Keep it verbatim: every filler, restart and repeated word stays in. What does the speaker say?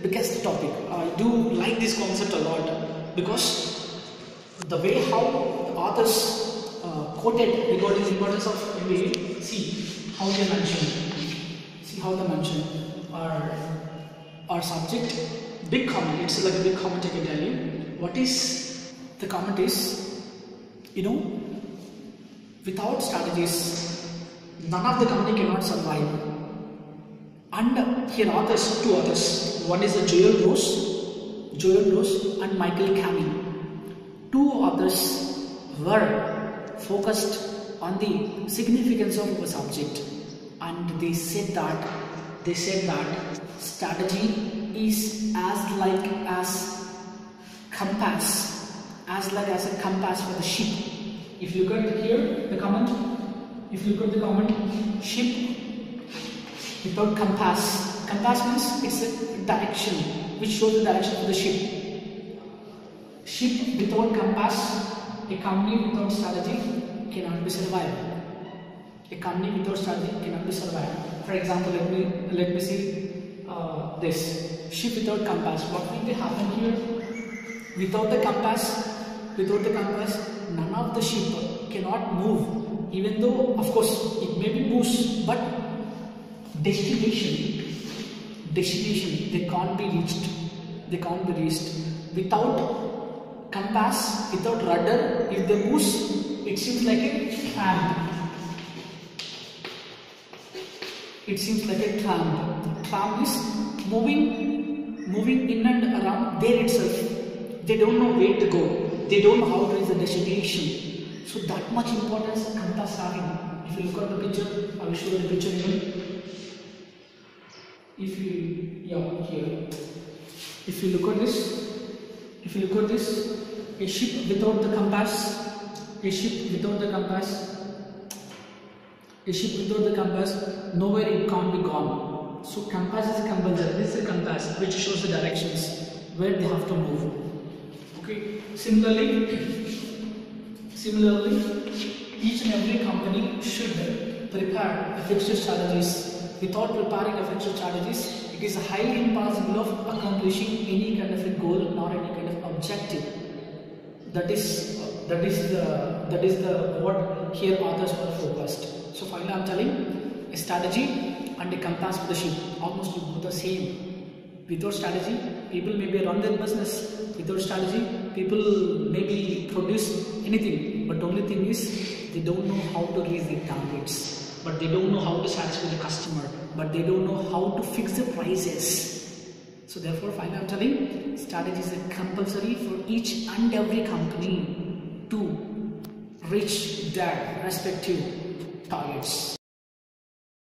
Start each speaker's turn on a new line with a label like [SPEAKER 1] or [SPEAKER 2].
[SPEAKER 1] biggest topic. I do like this concept a lot because the way how the authors uh, quoted regarding the importance of M B A, see how they mention, see how they mention our, our subject, big comment, it's like a big comment I can tell you. What is, the comment is, you know, without strategies, none of the company cannot survive. And here authors, two authors, one is a Joel Rose, Joel Rose and Michael Camming. Two authors were focused on the significance of a subject, and they said that they said that strategy is as like as compass, as like as a compass for the ship. If you look at here the comment, if you look at the comment, ship without compass. Compass means it's a direction which shows the direction of the ship. Ship without compass, a company without strategy cannot be survived. A company without strategy cannot be survived. For example, let me let me see uh, this ship without compass. What will happen here? Without the compass, without the compass, none of the ship cannot move. Even though, of course, it may be moves, but destination, destination, they can't be reached. They can't be reached without compass, without rudder. If they move, it seems like a tramp. It seems like a tramp. Tramp is moving, moving in and around there itself. They don't know where to go. They don't know how to reach the destination. So that much importance compass having. If you look at the picture, I will show you the picture again. If you, yeah, here. If you look at this, if you look at this, a ship without the compass, a ship without the compass, a ship without the compass, nowhere it can't be gone. So compass is a compulsory. This is a compass which shows the directions where they have to move. Okay. Similarly, similarly, each and every company should prepare effective strategies. Without preparing effective strategies, it is highly impossible of accomplishing any kind of a goal nor any kind of objective. That is, uh, that is the that is the what here authors are focused. So finally, I am telling a strategy and a compass for the ship almost both the same. Without strategy, people maybe run their business. Without strategy, people maybe produce anything. But the only thing is they don't know how to reach their targets. But they don't know how to satisfy the customer, but they don't know how to fix the prices. So therefore, finally I'm telling, strategy is compulsory for each and every company to reach their respective targets.